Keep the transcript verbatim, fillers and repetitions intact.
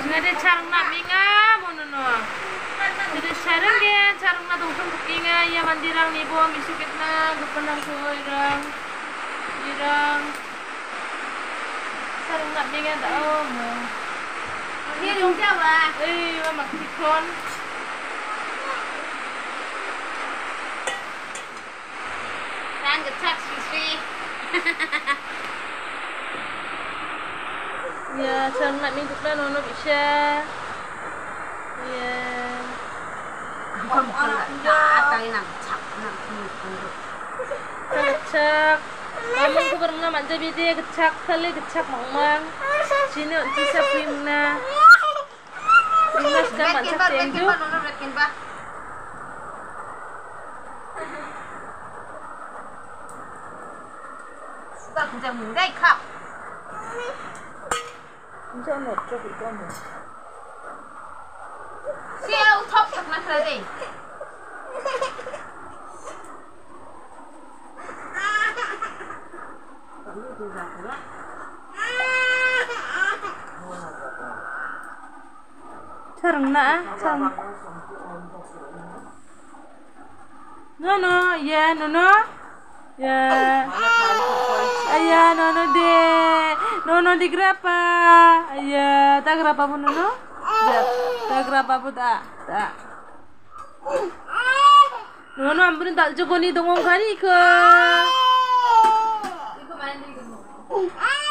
Ngade charang na minga mono no. Jadi charang ge charang na dongkong bukinga ya mandirang ni bom bisukit na gupanang soirang. Irang. Charang na minga dao mo. Dia dong siapa? Eh, mama kikon. Rang gecak siswi. Ya, charang na minga na nono bisa. Ya. Bukan bukan enggak tahu nang cak nang tunduk. Kecak. Kamu tuh pernah manja bide kecak kali kecak mangmang. Sini untuk sapimna. Pimna sudah manja tenju. Sudah kerja mundai kap. Ini ono cok itu ono. Siau top sak nak lagi. Charang na charang. No no, ya no no. Ya. Ayah no no de. No no di grapa. Ayah, tak grapa pun no no. Ya, tak grapa pun tak. Tak. No no, ambil tak cukup ni dongong kari ke. Ibu main di rumah.